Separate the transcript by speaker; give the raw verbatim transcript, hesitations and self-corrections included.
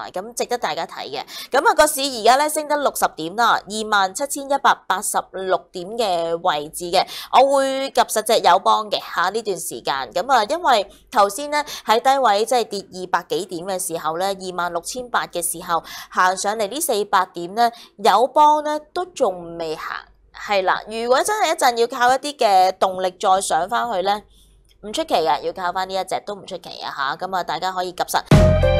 Speaker 1: 咁值得大家睇嘅。咁啊個市而家咧升得六十點啦，二萬七千一百八十六點嘅位置嘅，我會及實隻友邦嘅嚇呢段時間。咁啊，因為頭先咧喺低位即係跌二百幾點嘅時候咧，二萬六千八嘅時候行上嚟呢四百點咧，友邦咧都仲未行。係啦，如果真係一陣要靠一啲嘅動力再上翻去咧，唔出奇嘅，要靠翻呢一隻都唔出奇啊嚇，咁啊大家可以及實。